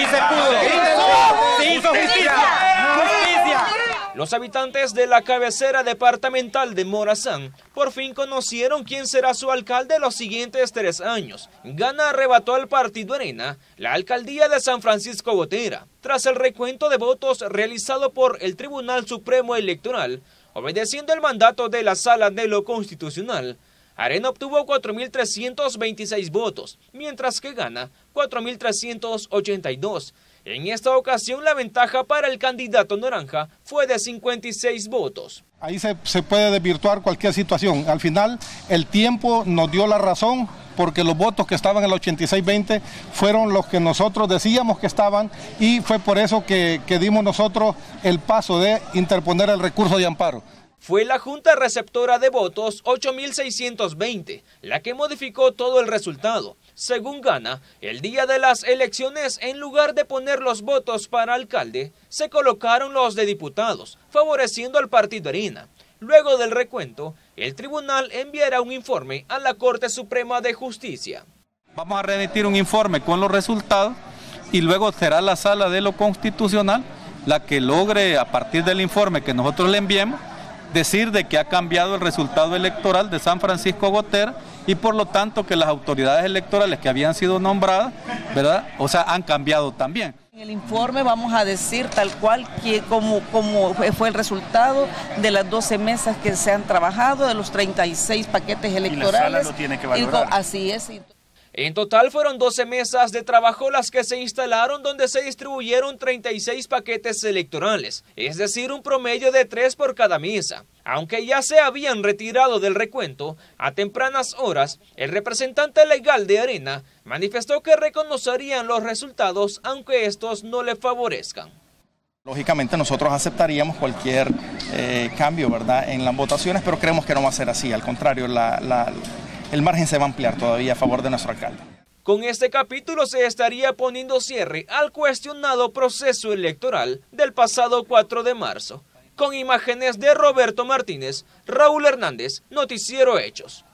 se pudo. Se hizo justicia. Los habitantes de la cabecera departamental de Morazán por fin conocieron quién será su alcalde los siguientes 3 años. Gana arrebató al partido Arena la alcaldía de San Francisco Gotera. Tras el recuento de votos realizado por el Tribunal Supremo Electoral, obedeciendo el mandato de la Sala de lo Constitucional, Arena obtuvo 4.326 votos, mientras que Gana 4.382. En esta ocasión la ventaja para el candidato naranja fue de 56 votos. Ahí se puede desvirtuar cualquier situación. Al final el tiempo nos dio la razón porque los votos que estaban en el 86-20 fueron los que nosotros decíamos que estaban y fue por eso que dimos nosotros el paso de interponer el recurso de amparo. Fue la Junta Receptora de Votos 8.620 la que modificó todo el resultado. Según Gana, el día de las elecciones, en lugar de poner los votos para alcalde, se colocaron los de diputados, favoreciendo al partido Arena. Luego del recuento, el tribunal enviará un informe a la Corte Suprema de Justicia. Vamos a remitir un informe con los resultados y luego será la Sala de lo Constitucional la que logre, a partir del informe que nosotros le enviemos, decir de que ha cambiado el resultado electoral de San Francisco Gotera y por lo tanto que las autoridades electorales que habían sido nombradas, ¿verdad? O sea, han cambiado también. En el informe vamos a decir tal cual que cómo fue el resultado de las 12 mesas que se han trabajado, de los 36 paquetes electorales. Y la sala lo tiene que valorar. Así es. En total fueron 12 mesas de trabajo las que se instalaron donde se distribuyeron 36 paquetes electorales, es decir, un promedio de 3 por cada mesa. Aunque ya se habían retirado del recuento, a tempranas horas, el representante legal de Arena manifestó que reconocerían los resultados aunque estos no le favorezcan. Lógicamente nosotros aceptaríamos cualquier cambio, ¿verdad?, en las votaciones, pero creemos que no va a ser así, al contrario, el margen se va a ampliar todavía a favor de nuestro alcalde. Con este capítulo se estaría poniendo cierre al cuestionado proceso electoral del pasado 4 de marzo. Con imágenes de Roberto Martínez, Raúl Hernández, Noticiero Hechos.